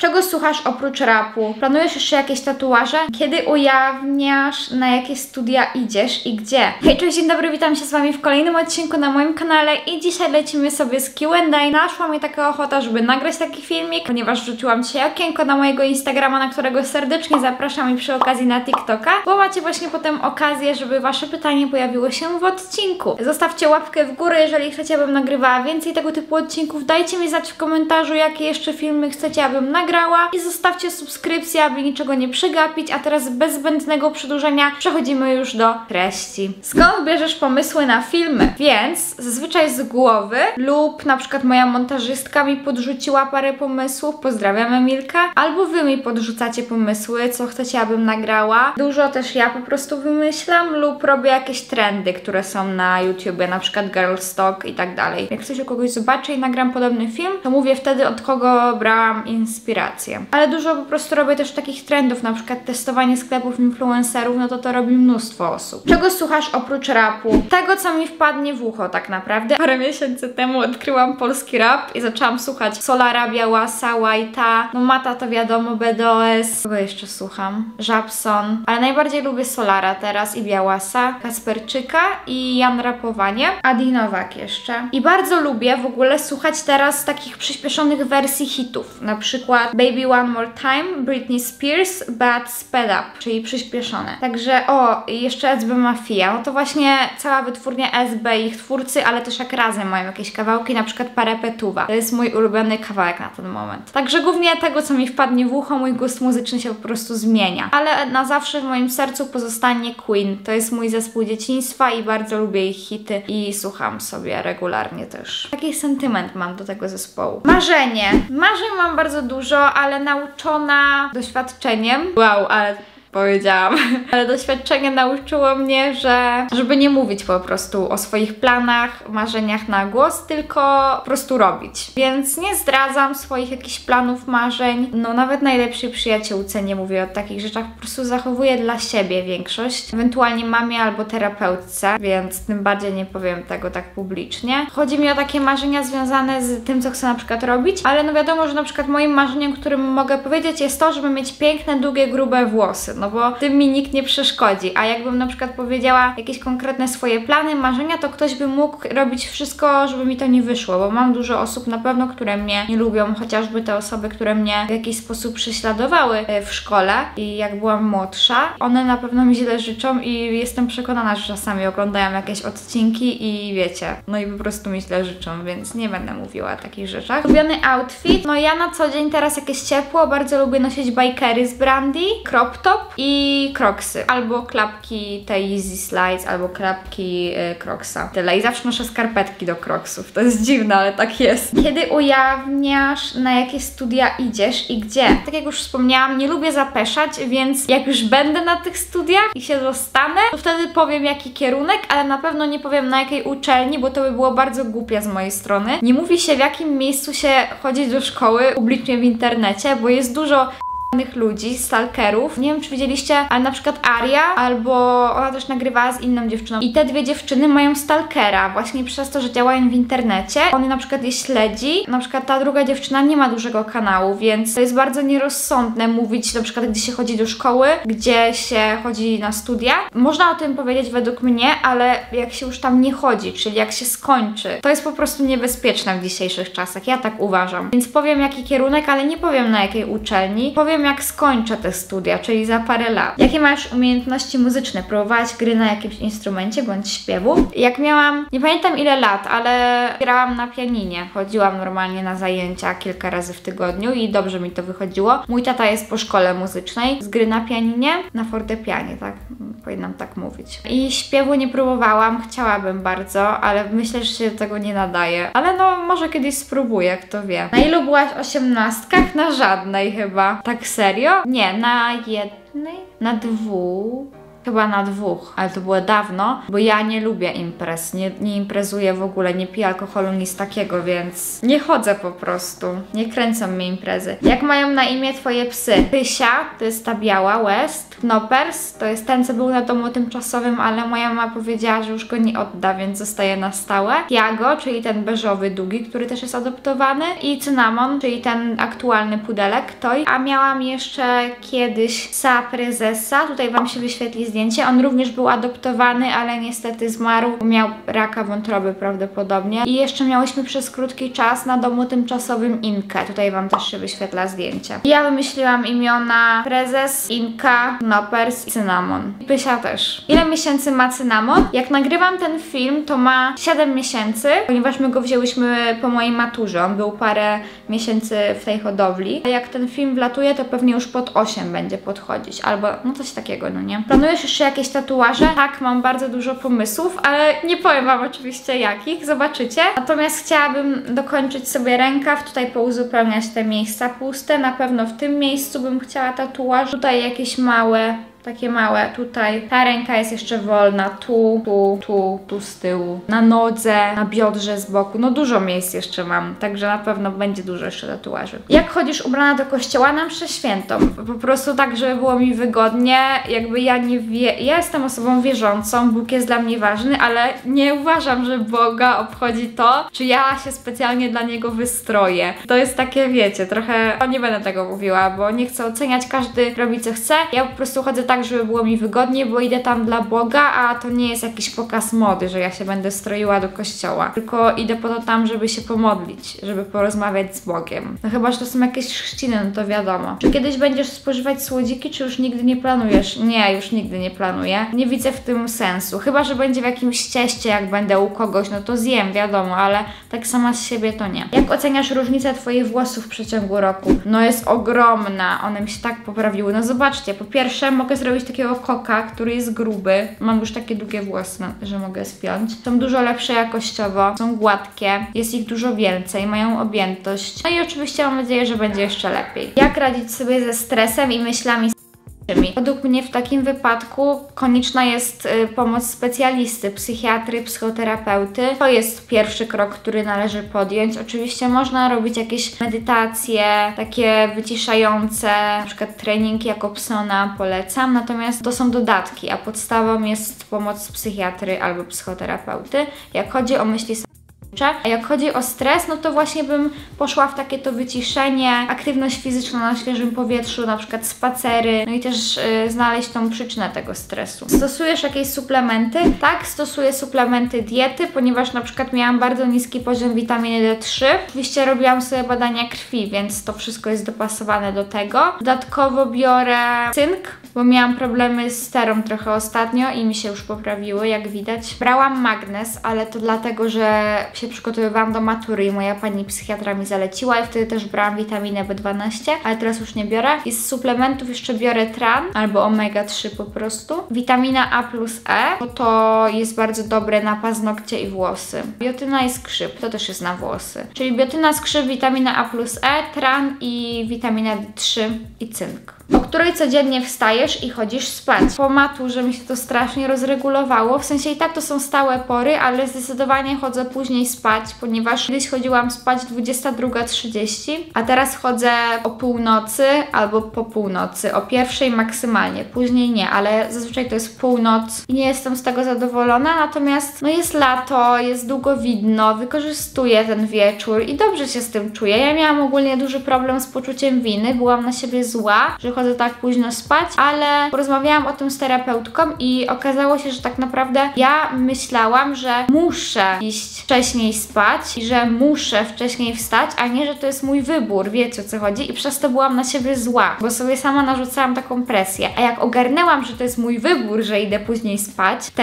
Czego słuchasz oprócz rapu? Planujesz jeszcze jakieś tatuaże? Kiedy ujawniasz, na jakie studia idziesz i gdzie? Hej, cześć, dzień dobry, witam się z Wami w kolejnym odcinku na moim kanale i dzisiaj lecimy sobie z Q&A. Naszła mi taka ochota, żeby nagrać taki filmik, ponieważ wrzuciłam dzisiaj okienko na mojego Instagrama, na którego serdecznie zapraszam i przy okazji na TikToka, bo macie właśnie potem okazję, żeby Wasze pytanie pojawiło się w odcinku. Zostawcie łapkę w górę, jeżeli chcecie, abym nagrywała więcej tego typu odcinków. Dajcie mi znać w komentarzu, jakie jeszcze filmy chcecie, abym nagrała i zostawcie subskrypcję, aby niczego nie przegapić, a teraz bez zbędnego przedłużenia przechodzimy już do treści. Skąd bierzesz pomysły na filmy? Więc zazwyczaj z głowy lub na przykład moja montażystka mi podrzuciła parę pomysłów, pozdrawiam Emilka, albo Wy mi podrzucacie pomysły, co chcecie, abym nagrała. Dużo też ja po prostu wymyślam lub robię jakieś trendy, które są na YouTubie, na przykład Girls Talk i tak dalej. Jak coś u kogoś zobaczę i nagram podobny film, to mówię wtedy, od kogo brałam inspirację. Ale dużo po prostu robię też takich trendów, na przykład testowanie sklepów influencerów, no to robi mnóstwo osób. Czego słuchasz oprócz rapu? Tego, co mi wpadnie w ucho tak naprawdę. Parę miesięcy temu odkryłam polski rap i zaczęłam słuchać Solara, Białasa, White'a, no Mata to wiadomo, BDOS. Kogo jeszcze słucham? Żabson. Ale najbardziej lubię Solara teraz i Białasa, Kasperczyka i Jan Rapowanie. Adi Nowak jeszcze. I bardzo lubię w ogóle słuchać teraz takich przyspieszonych wersji hitów. Na przykład Baby One More Time, Britney Spears, But Sped Up, czyli przyspieszone. Także i jeszcze SB Mafia, no to właśnie cała wytwórnia SB i ich twórcy, ale też jak razem mają jakieś kawałki, na przykład Parapetuwa. To jest mój ulubiony kawałek na ten moment. Także głównie tego, co mi wpadnie w ucho, mój gust muzyczny się po prostu zmienia. Ale na zawsze w moim sercu pozostanie Queen. To jest mój zespół dzieciństwa i bardzo lubię ich hity i słucham sobie regularnie też. Taki sentyment mam do tego zespołu. Marzenie. Marzeń mam bardzo dużo, ale nauczona doświadczeniem. Wow, ale powiedziałam. Ale doświadczenie nauczyło mnie, że żeby nie mówić po prostu o swoich planach, marzeniach na głos, tylko po prostu robić. Więc nie zdradzam swoich jakichś planów, marzeń. No nawet najlepszej przyjaciółce nie mówię o takich rzeczach. Po prostu zachowuję dla siebie większość. Ewentualnie mamie albo terapeutce, więc tym bardziej nie powiem tego tak publicznie. Chodzi mi o takie marzenia związane z tym, co chcę na przykład robić, ale no wiadomo, że na przykład moim marzeniem, którym mogę powiedzieć, jest to, żeby mieć piękne, długie, grube włosy. No bo tym mi nikt nie przeszkodzi, a jakbym na przykład powiedziała jakieś konkretne swoje plany, marzenia, to ktoś by mógł robić wszystko, żeby mi to nie wyszło, bo mam dużo osób na pewno, które mnie nie lubią, chociażby te osoby, które mnie w jakiś sposób prześladowały w szkole i jak byłam młodsza, one na pewno mi źle życzą i jestem przekonana, że czasami oglądają jakieś odcinki i wiecie, no i po prostu mi źle życzą, więc nie będę mówiła o takich rzeczach. Ulubiony outfit, no ja na co dzień teraz jakieś ciepło, bardzo lubię nosić bikery z Brandy, crop top i Crocsy, albo klapki te Yeezy Slides, albo klapki Crocsa. Tyle. I zawsze noszę skarpetki do Crocsów. To jest dziwne, ale tak jest. Kiedy ujawniasz, na jakie studia idziesz i gdzie? Tak jak już wspomniałam, nie lubię zapeszać, więc jak już będę na tych studiach i się dostanę, to wtedy powiem jaki kierunek, ale na pewno nie powiem na jakiej uczelni, bo to by było bardzo głupie z mojej strony. Nie mówi się, w jakim miejscu się chodzi do szkoły publicznie w internecie, bo jest dużo ludzi, stalkerów. Nie wiem, czy widzieliście, ale na przykład Aria, albo ona też nagrywała z inną dziewczyną. I te dwie dziewczyny mają stalkera właśnie przez to, że działają w internecie. On na przykład je śledzi. Na przykład ta druga dziewczyna nie ma dużego kanału, więc to jest bardzo nierozsądne mówić na przykład, gdzie się chodzi do szkoły, gdzie się chodzi na studia. Można o tym powiedzieć według mnie, ale jak się już tam nie chodzi, czyli jak się skończy, to jest po prostu niebezpieczne w dzisiejszych czasach. Ja tak uważam. Więc powiem jaki kierunek, ale nie powiem na jakiej uczelni. Powiem jak skończę te studia, czyli za parę lat. Jakie masz umiejętności muzyczne? Próbowałaś gry na jakimś instrumencie bądź śpiewu? Jak miałam, nie pamiętam ile lat, ale grałam na pianinie. Chodziłam normalnie na zajęcia kilka razy w tygodniu i dobrze mi to wychodziło. Mój tata jest po szkole muzycznej z gry na pianinie, na fortepianie, tak? Powinnam tak mówić. I śpiewu nie próbowałam, chciałabym bardzo, ale myślę, że się do tego nie nadaje. Ale no, może kiedyś spróbuję, kto wie. Na ilu byłaś 18? Na żadnej chyba. Tak serio? Nie, na jednej? Na 2? chyba na 2, ale to było dawno, bo ja nie lubię imprez, nie imprezuję w ogóle, nie piję alkoholu, nic takiego, więc nie chodzę po prostu, nie kręcą mnie imprezy. Jak mają na imię twoje psy? Pysia, to jest ta biała, West. Knoppers, to jest ten, co był na domu tymczasowym, ale moja mama powiedziała, że już go nie odda, więc zostaje na stałe. Tiago, czyli ten beżowy, długi, który też jest adoptowany. I Cynamon, czyli ten aktualny pudelek, Toy. A miałam jeszcze kiedyś psa prezesa, tutaj wam się wyświetli zdjęcie. On również był adoptowany, ale niestety zmarł, miał raka wątroby prawdopodobnie. I jeszcze miałyśmy przez krótki czas na domu tymczasowym Inkę, tutaj wam też się wyświetla zdjęcie. Ja wymyśliłam imiona prezes, Inka, Knoppers i Cynamon. I Pysia też. Ile miesięcy ma Cynamon? Jak nagrywam ten film, to ma 7 miesięcy, ponieważ my go wzięłyśmy po mojej maturze. On był parę miesięcy w tej hodowli. A jak ten film wlatuje, to pewnie już pod 8 będzie podchodzić. Albo no coś takiego, no nie? Planujesz jeszcze jakieś tatuaże? Tak, mam bardzo dużo pomysłów, ale nie powiem wam oczywiście jakich. Zobaczycie. Natomiast chciałabym dokończyć sobie rękaw, tutaj pouzupełniać te miejsca puste. Na pewno w tym miejscu bym chciała tatuaż. Tutaj jakieś małe, takie małe, tutaj. Ta ręka jest jeszcze wolna, tu z tyłu, na nodze, na biodrze z boku. No dużo miejsc jeszcze mam, także na pewno będzie dużo jeszcze tatuaży. Jak chodzisz ubrana do kościoła na mszę świętą? Po prostu tak, żeby było mi wygodnie, jakby ja ja jestem osobą wierzącą, Bóg jest dla mnie ważny, ale nie uważam, że Boga obchodzi to, czy ja się specjalnie dla Niego wystroję. To jest takie, wiecie, trochę, nie będę tego mówiła, bo nie chcę oceniać, każdy robi co chce. Ja po prostu chodzę tak, żeby było mi wygodnie, bo idę tam dla Boga, a to nie jest jakiś pokaz mody, że ja się będę stroiła do kościoła. Tylko idę po to tam, żeby się pomodlić, żeby porozmawiać z Bogiem. No chyba, że to są jakieś chrzciny, no to wiadomo. Czy kiedyś będziesz spożywać słodziki, czy już nigdy nie planujesz? Nie, już nigdy nie planuję. Nie widzę w tym sensu. Chyba, że będzie w jakimś cieście, jak będę u kogoś, no to zjem, wiadomo, ale tak sama z siebie to nie. Jak oceniasz różnicę twoich włosów w przeciągu roku? No jest ogromna. One mi się tak poprawiły. No zobaczcie, po pierwsze mogę zrobić takiego koka, który jest gruby. Mam już takie długie włosy, że mogę spiąć. Są dużo lepsze jakościowo, są gładkie, jest ich dużo więcej, mają objętość. No i oczywiście mam nadzieję, że będzie jeszcze lepiej. Jak radzić sobie ze stresem i myślami? Według mnie w takim wypadku konieczna jest pomoc specjalisty, psychiatry, psychoterapeuty. To jest pierwszy krok, który należy podjąć. Oczywiście można robić jakieś medytacje, takie wyciszające, na przykład trening Jacobsona polecam, natomiast to są dodatki, a podstawą jest pomoc psychiatry albo psychoterapeuty. Jak chodzi o myśli, a jak chodzi o stres, no to właśnie bym poszła w takie to wyciszenie, aktywność fizyczna na świeżym powietrzu, na przykład spacery, no i też znaleźć tą przyczynę tego stresu. Stosujesz jakieś suplementy? Tak, stosuję suplementy diety, ponieważ na przykład miałam bardzo niski poziom witaminy D3. Oczywiście robiłam sobie badania krwi, więc to wszystko jest dopasowane do tego. Dodatkowo biorę cynk, bo miałam problemy z sterą trochę ostatnio i mi się już poprawiły, jak widać. Brałam magnez, ale to dlatego, że się przygotowywałam do matury i moja pani psychiatra mi zaleciła i wtedy też brałam witaminę B12, ale teraz już nie biorę. I z suplementów jeszcze biorę tran albo omega-3 po prostu. Witamina A plus E, bo to jest bardzo dobre na paznokcie i włosy. Biotyna i skrzyp, to też jest na włosy. Czyli biotyna, skrzyp, witamina A plus E, tran i witamina D3 i cynk. O której codziennie wstajesz i chodzisz spać? Po maturze mi się to strasznie rozregulowało, w sensie i tak to są stałe pory, ale zdecydowanie chodzę później spać, ponieważ kiedyś chodziłam spać 22:30, a teraz chodzę o północy albo po północy, o 1:00 maksymalnie, później nie, ale zazwyczaj to jest północ i nie jestem z tego zadowolona, natomiast no jest lato, jest długo widno, wykorzystuję ten wieczór i dobrze się z tym czuję. Ja miałam ogólnie duży problem z poczuciem winy, byłam na siebie zła, że chodzę tak późno spać, ale porozmawiałam o tym z terapeutką i okazało się, że tak naprawdę ja myślałam, że muszę iść wcześniej spać i że muszę wcześniej wstać, a nie, że to jest mój wybór, wiecie o co chodzi, i przez to byłam na siebie zła, bo sobie sama narzucałam taką presję, a jak ogarnęłam, że to jest mój wybór, że idę później spać, wtedy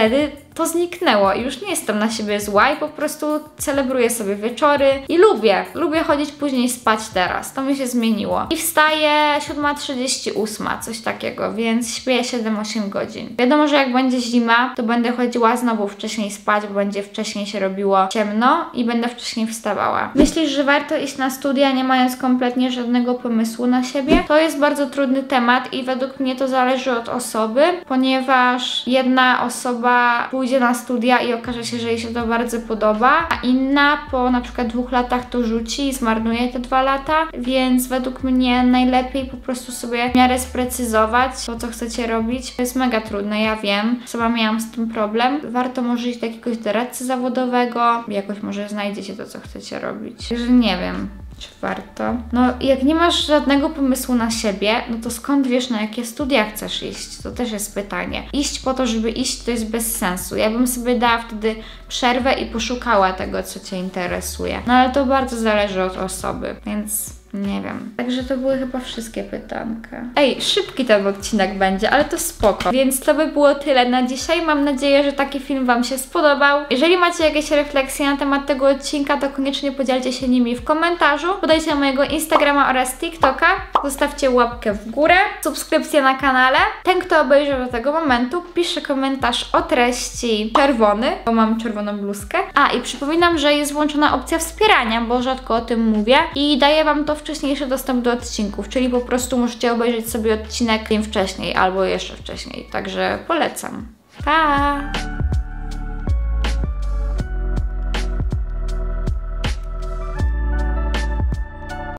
to zniknęło i już nie jestem na siebie zła i po prostu celebruję sobie wieczory i lubię chodzić później spać teraz, to mi się zmieniło. I wstaję 7:38, coś takiego, więc śpię 7-8 godzin. Wiadomo, że jak będzie zima, to będę chodziła znowu wcześniej spać, bo będzie wcześniej się robiło ciemno i będę wcześniej wstawała. Myślisz, że warto iść na studia, nie mając kompletnie żadnego pomysłu na siebie? To jest bardzo trudny temat i według mnie to zależy od osoby, ponieważ jedna osoba pójdzie na studia i okaże się, że jej się to bardzo podoba, a inna po na przykład 2 latach to rzuci i zmarnuje te 2 lata, więc według mnie najlepiej po prostu sobie w miarę sprecyzować to, co chcecie robić. To jest mega trudne, ja wiem, sama miałam z tym problem. Warto może iść do jakiegoś doradcy zawodowego, jakoś może znajdziecie to, co chcecie robić. Także nie wiem, czy warto. No, jak nie masz żadnego pomysłu na siebie, no to skąd wiesz, na jakie studia chcesz iść? To też jest pytanie. Iść po to, żeby iść, to jest bez sensu. Ja bym sobie dała wtedy przerwę i poszukała tego, co Cię interesuje. No ale to bardzo zależy od osoby, więc nie wiem. Także to były chyba wszystkie pytanka. Ej, szybki ten odcinek będzie, ale to spoko. Więc to by było tyle na dzisiaj. Mam nadzieję, że taki film Wam się spodobał. Jeżeli macie jakieś refleksje na temat tego odcinka, to koniecznie podzielcie się nimi w komentarzu. Podajcie na mojego Instagrama oraz TikToka. Zostawcie łapkę w górę, subskrypcję na kanale. Ten, kto obejrzy do tego momentu, pisze komentarz o treści czerwony, bo mam czerwoną bluzkę. A, i przypominam, że jest włączona opcja wspierania, bo rzadko o tym mówię i daję Wam to wcześniejszy dostęp do odcinków, czyli po prostu możecie obejrzeć sobie odcinek dzień wcześniej albo jeszcze wcześniej, także polecam. Pa!